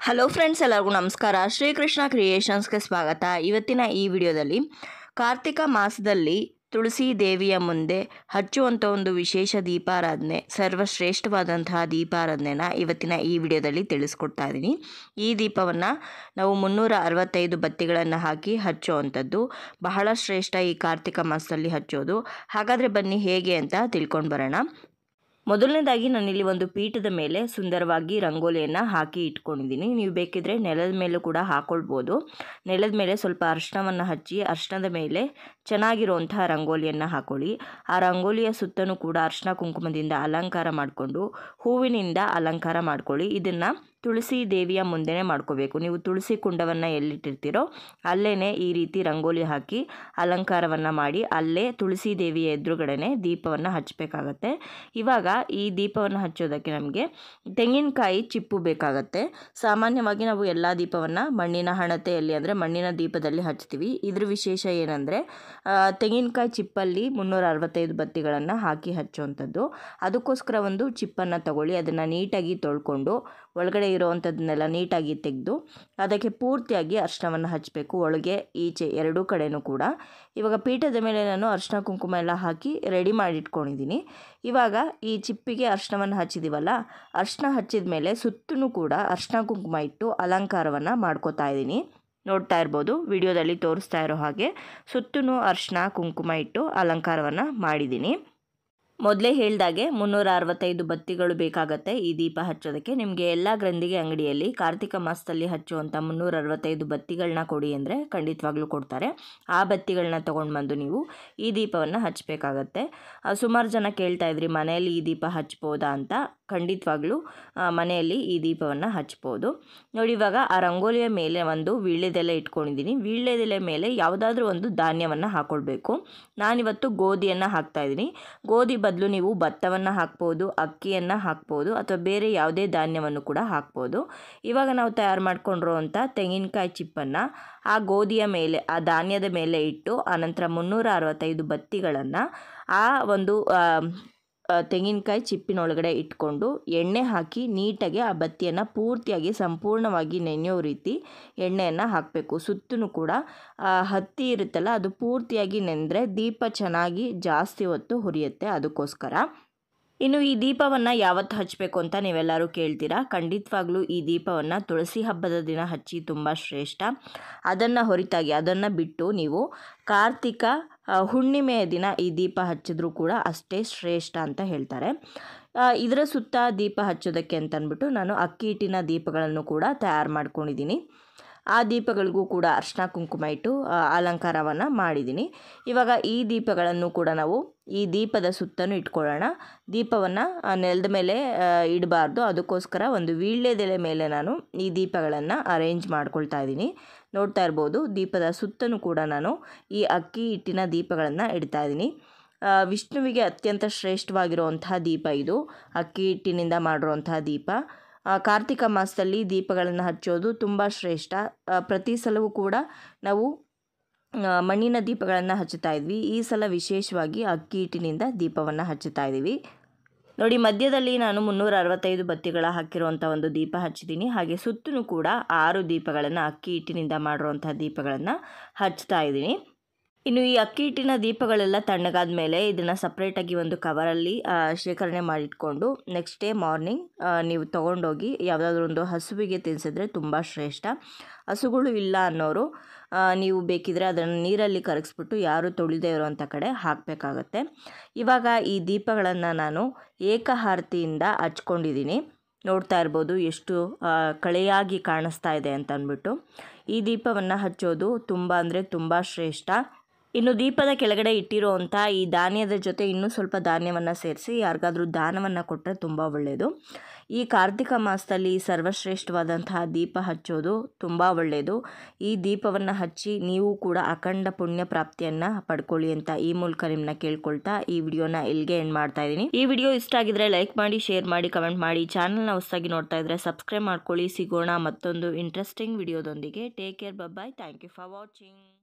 Hello friends, ಎಲ್ಲರಿಗೂ ನಮಸ್ಕಾರ. ಶ್ರೀಕೃಷ್ಣ ಕ್ರಿಯೇಷನ್ಸ್ಗೆ ಸ್ವಾಗತ. ಇವತ್ತಿನ ಈ ವಿಡಿಯೋದಲ್ಲಿ ಕಾರ್ತಿಕ ಮಾಸದಲ್ಲಿ ತುಳಸಿ ದೇವಿಯ ಮುಂದೆ ಹಚ್ಚುವಂಥ ಒಂದು ವಿಶೇಷ ದೀಪಾರಾಧನೆ, ಸರ್ವಶ್ರೇಷ್ಠವಾದಂತಹ ದೀಪಾರಾಧನೆನ ಇವತ್ತಿನ ಈ ವಿಡಿಯೋದಲ್ಲಿ ತಿಳಿಸ್ಕೊಡ್ತಾ ಇದ್ದೀನಿ. ಈ ದೀಪವನ್ನು ನಾವು 365 ಬತ್ತಿಗಳನ್ನು ಹಾಕಿ ಹಚ್ಚುವಂಥದ್ದು ಬಹಳ ಶ್ರೇಷ್ಠ ಈ ಕಾರ್ತಿಕ ಮಾಸದಲ್ಲಿ ಹಚ್ಚೋದು. ಹಾಗಾದರೆ ಬನ್ನಿ ಹೇಗೆ ಅಂತ ತಿಳ್ಕೊಂಡು ಬರೋಣ. ಮೊದಲನೇದಾಗಿ ನಾನಿಲ್ಲಿ ಒಂದು ಪೀಠದ ಮೇಲೆ ಸುಂದರವಾಗಿ ರಂಗೋಲಿಯನ್ನು ಹಾಕಿ ಇಟ್ಕೊಂಡಿದ್ದೀನಿ. ನೀವು ಬೇಕಿದ್ರೆ ನೆಲದ ಮೇಲೂ ಕೂಡ ಹಾಕ್ಕೊಳ್ಬೋದು. ನೆಲದ ಮೇಲೆ ಸ್ವಲ್ಪ ಅರಿಶಿಣವನ್ನು ಹಚ್ಚಿ ಅರಿಶಿಣದ ಮೇಲೆ ಚೆನ್ನಾಗಿರುವಂತಹ ರಂಗೋಲಿಯನ್ನು ಹಾಕೊಳ್ಳಿ. ಆ ರಂಗೋಲಿಯ ಸುತ್ತಲೂ ಕೂಡ ಅರಿಶಿಣ ಕುಂಕುಮದಿಂದ ಅಲಂಕಾರ ಮಾಡಿಕೊಂಡು ಹೂವಿನಿಂದ ಅಲಂಕಾರ ಮಾಡ್ಕೊಳ್ಳಿ. ಇದನ್ನು ತುಳಸಿ ದೇವಿಯ ಮುಂದೆನೇ ಮಾಡ್ಕೋಬೇಕು. ನೀವು ತುಳಸಿ ಕುಂಡವನ್ನು ಎಲ್ಲಿಟ್ಟಿರ್ತೀರೋ ಅಲ್ಲೇ ಈ ರೀತಿ ರಂಗೋಲಿ ಹಾಕಿ ಅಲಂಕಾರವನ್ನು ಮಾಡಿ ಅಲ್ಲೇ ತುಳಸಿ ದೇವಿಯ ಎದುರುಗಡೆನೆ ದೀಪವನ್ನು ಹಚ್ಚಬೇಕಾಗತ್ತೆ. ಇವಾಗ ಈ ದೀಪವನ್ನು ಹಚ್ಚೋದಕ್ಕೆ ನಮಗೆ ತೆಂಗಿನಕಾಯಿ ಚಿಪ್ಪು ಬೇಕಾಗತ್ತೆ. ಸಾಮಾನ್ಯವಾಗಿ ನಾವು ಎಲ್ಲ ದೀಪವನ್ನು ಮಣ್ಣಿನ ಹಣತೆಯಲ್ಲಿ ಅಂದರೆ ಮಣ್ಣಿನ ದೀಪದಲ್ಲಿ ಹಚ್ತೀವಿ. ಇದ್ರ ವಿಶೇಷ ಏನಂದರೆ ತೆಂಗಿನಕಾಯಿ ಚಿಪ್ಪಲ್ಲಿ 365 ಬತ್ತಿಗಳನ್ನು ಹಾಕಿ ಹಚ್ಚುವಂಥದ್ದು. ಅದಕ್ಕೋಸ್ಕರ ಒಂದು ಚಿಪ್ಪನ್ನು ತಗೊಳ್ಳಿ, ಅದನ್ನು ನೀಟಾಗಿ ತೊಳ್ಕೊಂಡು ಒಳಗಡೆ ಇರೋವಂಥದ್ದನ್ನೆಲ್ಲ ನೀಟಾಗಿ ತೆಗೆದು ಅದಕ್ಕೆ ಪೂರ್ತಿಯಾಗಿ ಅರಿಶಿಣವನ್ನು ಹಚ್ಚಬೇಕು, ಒಳಗೆ ಈಚೆ ಎರಡೂ ಕಡೆಯೂ ಕೂಡ. ಇವಾಗ ಪೀಠದ ಮೇಲೆ ನಾನು ಅರಿಶಿಣ ಕುಂಕುಮ ಎಲ್ಲ ಹಾಕಿ ರೆಡಿ ಮಾಡಿಟ್ಕೊಂಡಿದ್ದೀನಿ. ಇವಾಗ ಈ ಚಿಪ್ಪಿಗೆ ಅರಿಶಿಣವನ್ನು ಹಚ್ಚಿದ್ದೀವಲ್ಲ, ಅರಿಶಿಣ ಹಚ್ಚಿದ ಮೇಲೆ ಸುತ್ತಲೂ ಕೂಡ ಅರಿಶಿಣ ಕುಂಕುಮ ಇಟ್ಟು ಅಲಂಕಾರವನ್ನು ಮಾಡ್ಕೋತಾ ಇದ್ದೀನಿ. ನೋಡ್ತಾ ಇರ್ಬೋದು, ವಿಡಿಯೋದಲ್ಲಿ ತೋರಿಸ್ತಾ ಇರೋ ಹಾಗೆ ಸುತ್ತಲೂ ಅರಿಶಿಣ ಕುಂಕುಮ ಇಟ್ಟು ಅಲಂಕಾರವನ್ನು ಮಾಡಿದ್ದೀನಿ. ಮೊದಲೇ ಹೇಳಿದಾಗೆ 365 ಬತ್ತಿಗಳು ಬೇಕಾಗತ್ತೆ ಈ ದೀಪ ಹಚ್ಚೋದಕ್ಕೆ. ನಿಮಗೆ ಎಲ್ಲ ಗ್ರಂಥಿಗೆ ಅಂಗಡಿಯಲ್ಲಿ ಕಾರ್ತಿಕ ಮಾಸದಲ್ಲಿ ಹಚ್ಚುವಂಥ 365 ಬತ್ತಿಗಳನ್ನ ಕೊಡಿ ಅಂದರೆ ಖಂಡಿತವಾಗ್ಲೂ ಕೊಡ್ತಾರೆ. ಆ ಬತ್ತಿಗಳನ್ನ ತೊಗೊಂಡು ಬಂದು ನೀವು ಈ ದೀಪವನ್ನು ಹಚ್ಚಬೇಕಾಗತ್ತೆ. ಸುಮಾರು ಜನ ಕೇಳ್ತಾ ಇದ್ರಿ ಮನೆಯಲ್ಲಿ ಈ ದೀಪ ಹಚ್ಬೋದಾ ಅಂತ. ಖಂಡಿತವಾಗ್ಲೂ ಮನೆಯಲ್ಲಿ ಈ ದೀಪವನ್ನು ಹಚ್ಬೋದು. ನೋಡಿ, ಇವಾಗ ಆ ರಂಗೋಲಿಯ ಮೇಲೆ ಒಂದು ವೀಳ್ಯದೆಲೆ ಇಟ್ಕೊಂಡಿದ್ದೀನಿ. ವೀಳ್ಯದೆಲೆ ಮೇಲೆ ಯಾವುದಾದ್ರೂ ಒಂದು ಧಾನ್ಯವನ್ನು ಹಾಕ್ಕೊಳ್ಬೇಕು. ನಾನಿವತ್ತು ಗೋಧಿಯನ್ನು ಹಾಕ್ತಾಯಿದ್ದೀನಿ. ಗೋಧಿ ಬದಲು ನೀವು ಭತ್ತವನ್ನು ಹಾಕ್ಬೋದು, ಅಕ್ಕಿಯನ್ನು ಹಾಕ್ಬೋದು, ಅಥವಾ ಬೇರೆ ಯಾವುದೇ ಧಾನ್ಯವನ್ನು ಕೂಡ ಹಾಕ್ಬೋದು. ಇವಾಗ ನಾವು ತಯಾರು ಮಾಡ್ಕೊಂಡಿರುವಂಥ ತೆಂಗಿನಕಾಯಿ ಚಿಪ್ಪನ್ನು ಆ ಗೋಧಿಯ ಮೇಲೆ, ಆ ಧಾನ್ಯದ ಮೇಲೆ ಇಟ್ಟು ಆನಂತರ 365 ಬತ್ತಿಗಳನ್ನು ಆ ಒಂದು ತೆಂಗಿನಕಾಯಿ ಚಿಪ್ಪಿನೊಳಗಡೆ ಇಟ್ಕೊಂಡು ಎಣ್ಣೆ ಹಾಕಿ ನೀಟಾಗಿ ಆ ಬತ್ತಿಯನ್ನು ಪೂರ್ತಿಯಾಗಿ ಸಂಪೂರ್ಣವಾಗಿ ನೆನೆಯೋ ರೀತಿ ಎಣ್ಣೆಯನ್ನು ಹಾಕಬೇಕು. ಸುತ್ತಲೂ ಕೂಡ ಹತ್ತಿ ಇರುತ್ತಲ್ಲ, ಅದು ಪೂರ್ತಿಯಾಗಿ ನೆಂದರೆ ದೀಪ ಚೆನ್ನಾಗಿ ಜಾಸ್ತಿ ಹೊತ್ತು ಹುರಿಯುತ್ತೆ. ಅದಕ್ಕೋಸ್ಕರ ಇನ್ನು ಈ ದೀಪವನ್ನು ಯಾವತ್ತು ಹಚ್ಚಬೇಕು ಅಂತ ನೀವೆಲ್ಲರೂ ಕೇಳ್ತೀರಾ. ಖಂಡಿತವಾಗ್ಲೂ ಈ ದೀಪವನ್ನು ತುಳಸಿ ಹಬ್ಬದ ದಿನ ಹಚ್ಚಿ ತುಂಬ ಶ್ರೇಷ್ಠ. ಅದನ್ನು ಹೊರತಾಗಿ ಅದನ್ನು ಬಿಟ್ಟು ನೀವು ಕಾರ್ತಿಕ ಹುಣ್ಣಿಮೆಯ ದಿನ ಈ ದೀಪ ಹಚ್ಚಿದ್ರೂ ಕೂಡ ಅಷ್ಟೇ ಶ್ರೇಷ್ಠ ಅಂತ ಹೇಳ್ತಾರೆ. ಇದರ ಸುತ್ತ ದೀಪ ಹಚ್ಚೋದಕ್ಕೆ ಅಂತಂದ್ಬಿಟ್ಟು ನಾನು ಅಕ್ಕಿ ಹಿಟ್ಟಿನ ದೀಪಗಳನ್ನು ಕೂಡ ತಯಾರು ಮಾಡ್ಕೊಂಡಿದ್ದೀನಿ. ಆ ದೀಪಗಳಿಗೂ ಕೂಡ ಅರಿಶಿಣ ಕುಂಕುಮ ಇಟ್ಟು ಅಲಂಕಾರವನ್ನು ಮಾಡಿದ್ದೀನಿ. ಇವಾಗ ಈ ದೀಪಗಳನ್ನು ಕೂಡ ನಾವು ಈ ದೀಪದ ಸುತ್ತಲೂ ಇಟ್ಕೊಳ್ಳೋಣ. ದೀಪವನ್ನು ನೆಲದ ಮೇಲೆ ಇಡಬಾರ್ದು. ಅದಕ್ಕೋಸ್ಕರ ಒಂದು ವೀಳ್ಯದೆಲೆ ಮೇಲೆ ನಾನು ಈ ದೀಪಗಳನ್ನು ಅರೇಂಜ್ ಮಾಡ್ಕೊಳ್ತಾ ಇದ್ದೀನಿ. ನೋಡ್ತಾ ಇರ್ಬೋದು, ದೀಪದ ಸುತ್ತಲೂ ಕೂಡ ನಾನು ಈ ಅಕ್ಕಿ ಹಿಟ್ಟಿನ ದೀಪಗಳನ್ನು ಇಡ್ತಾ ಇದ್ದೀನಿ. ವಿಷ್ಣುವಿಗೆ ಅತ್ಯಂತ ಶ್ರೇಷ್ಠವಾಗಿರುವಂತಹ ದೀಪ ಇದು, ಅಕ್ಕಿ ಹಿಟ್ಟಿನಿಂದ ಮಾಡಿರುವಂತಹ ದೀಪ. ಕಾರ್ತಿಕ ಮಾಸದಲ್ಲಿ ದೀಪಗಳನ್ನು ಹಚ್ಚೋದು ತುಂಬ ಶ್ರೇಷ್ಠ. ಪ್ರತಿ ಸಲವೂ ಕೂಡ ನಾವು ಮಣ್ಣಿನ ದೀಪಗಳನ್ನು ಹಚ್ಚುತ್ತಾ ಇದ್ವಿ. ಈ ಸಲ ವಿಶೇಷವಾಗಿ ಅಕ್ಕಿ ಹಿಟ್ಟಿನಿಂದ ದೀಪವನ್ನು ಹಚ್ಚುತ್ತಾ ಇದ್ದೀವಿ. ನೋಡಿ, ಮಧ್ಯದಲ್ಲಿ ನಾನು 365 ಬತ್ತಿಗಳ ಹಾಕಿರುವಂಥ ಒಂದು ದೀಪ ಹಚ್ಚಿದ್ದೀನಿ. ಹಾಗೆ ಸುತ್ತಲೂ ಕೂಡ 6 ದೀಪಗಳನ್ನು, ಅಕ್ಕಿ ಹಿಟ್ಟಿನಿಂದ ಮಾಡಿರುವಂಥ ದೀಪಗಳನ್ನು ಹಚ್ತಾ ಇದ್ದೀನಿ. ಇನ್ನು ಈ ಅಕ್ಕಿ ಹಿಟ್ಟಿನ ದೀಪಗಳೆಲ್ಲ ತಣ್ಣಗಾದ ಮೇಲೆ ಇದನ್ನು ಸಪ್ರೇಟಾಗಿ ಒಂದು ಕವರಲ್ಲಿ ಶೇಖರಣೆ ಮಾಡಿಟ್ಕೊಂಡು ನೆಕ್ಸ್ಟ್ ಡೇ ಮಾರ್ನಿಂಗ್ ನೀವು ತೊಗೊಂಡೋಗಿ ಯಾವುದಾದ್ರೂ ಒಂದು ಹಸುವಿಗೆ ತಿನ್ನಿಸಿದ್ರೆ ತುಂಬ ಶ್ರೇಷ್ಠ. ಹಸುಗಳು ಇಲ್ಲ ಅನ್ನೋರು ನೀವು ಬೇಕಿದ್ರೆ ಅದನ್ನು ನೀರಲ್ಲಿ ಕರಗಿಸ್ಬಿಟ್ಟು ಯಾರು ತೊಳಿದೇ ಇರೋವಂಥ ಕಡೆ ಹಾಕಬೇಕಾಗತ್ತೆ. ಇವಾಗ ಈ ದೀಪಗಳನ್ನು ನಾನು ಏಕಹಾರತಿಯಿಂದ ಹಚ್ಕೊಂಡಿದ್ದೀನಿ. ನೋಡ್ತಾ ಇರ್ಬೋದು ಎಷ್ಟು ಕಳೆಯಾಗಿ ಕಾಣಿಸ್ತಾ ಇದೆ ಅಂತ ಅಂದ್ಬಿಟ್ಟು. ಈ ದೀಪವನ್ನು ಹಚ್ಚೋದು ತುಂಬ ಅಂದರೆ ತುಂಬ ಶ್ರೇಷ್ಠ. ಇನ್ನು ದೀಪದ ಕೆಳಗಡೆ ಇಟ್ಟಿರುವಂಥ ಈ ಧಾನ್ಯದ ಜೊತೆ ಇನ್ನೂ ಸ್ವಲ್ಪ ಧಾನ್ಯವನ್ನು ಸೇರಿಸಿ ಯಾರಿಗಾದ್ರೂ ದಾನವನ್ನು ಕೊಟ್ಟರೆ ತುಂಬ ಒಳ್ಳೆಯದು. ಈ ಕಾರ್ತಿಕ ಮಾಸದಲ್ಲಿ ಸರ್ವಶ್ರೇಷ್ಠವಾದಂತಹ ದೀಪ ಹಚ್ಚೋದು ತುಂಬ ಒಳ್ಳೆಯದು. ಈ ದೀಪವನ್ನು ಹಚ್ಚಿ ನೀವು ಕೂಡ ಅಖಂಡ ಪುಣ್ಯ ಪ್ರಾಪ್ತಿಯನ್ನು ಪಡ್ಕೊಳ್ಳಿ ಅಂತ ಈ ಮೂಲಕ ನಿಮ್ಮನ್ನ ಕೇಳ್ಕೊಳ್ತಾ ಈ ವಿಡಿಯೋನ ಇಲ್ಲಿಗೆ ಎಂಡ್ ಮಾಡ್ತಾ ಇದ್ದೀನಿ. ಈ ವಿಡಿಯೋ ಇಷ್ಟ ಆಗಿದ್ರೆ ಲೈಕ್ ಮಾಡಿ, ಶೇರ್ ಮಾಡಿ, ಕಮೆಂಟ್ ಮಾಡಿ. ಚಾನಲ್ನ ಹೊಸದಾಗಿ ನೋಡ್ತಾ ಇದ್ದರೆ ಸಬ್ಸ್ಕ್ರೈಬ್ ಮಾಡ್ಕೊಳ್ಳಿ. ಸಿಗೋಣ ಮತ್ತೊಂದು ಇಂಟ್ರೆಸ್ಟಿಂಗ್ ವಿಡಿಯೋದೊಂದಿಗೆ. Take care, bye, thank you for watching.